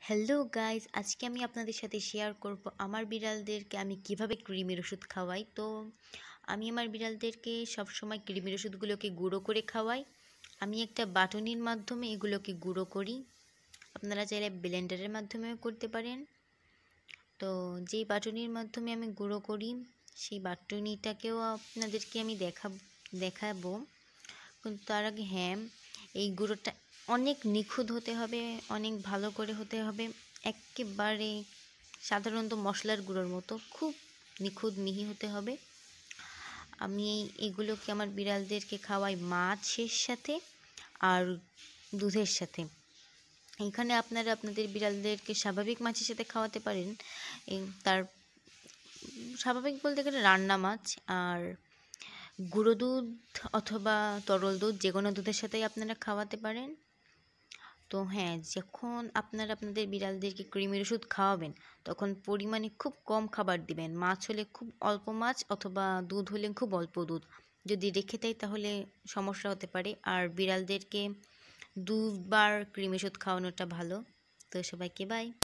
Hello guys, আজকে আমি আপনাদের সাথে শেয়ার করব আমার বিড়ালদেরকে আমি কিভাবে কৃমির ওষুধ খাওয়াই। তো আমি আমার বিড়ালদেরকে সবসময় কৃমির ওষুধগুলোকে গুঁড়ো করে খাওয়াই। আমি একটা বাটুনির মাধ্যমে এগুলোকে গুঁড়ো করি। আপনারা চাইলে ব্লেন্ডারের মাধ্যমেও করতে পারেন। তো যেই বাটুনির মাধ্যমে আমি গুঁড়ো করি সেই বাটুনিটাকেও আপনাদেরকে আমি দেখাবো। কিন্তু তার আগে এই গুঁড়োটা অনেক নিখুঁত হতে হবে, অনেক ভালো করে হতে হবে। একেবারে সাধারণত মশলার গুঁড়োর মতো খুব নিখুঁত মিহি হতে হবে। আমি এগুলোকে আমার বিড়ালদেরকে খাওয়াই মাছের সাথে আর দুধের সাথে। এখানে আপনারা আপনাদের বিড়ালদেরকে স্বাভাবিক মাছের সাথে খাওয়াতে পারেন। তার স্বাভাবিক বলতে গেলে রান্না মাছ আর গুঁড়ো দুধ অথবা তরল দুধ যে কোনো দুধের সাথেই আপনারা খাওয়াতে পারেন। তো যখন আপনারা আপনাদের বিড়ালদেরকে কৃমির ওষুধ খাওয়াবেন তখন পরিমাণে খুব কম খাবার দিবেন। মাছ হলে খুব অল্প মাছ অথবা দুধ হলে খুব অল্প দুধ। যদি রেখে দেয় তাহলে সমস্যা হতে পারে। আর বিড়ালদেরকে 2 বার কৃমি ওষুধ খাওয়ানোটা ভালো। তো সবাইকে বাই।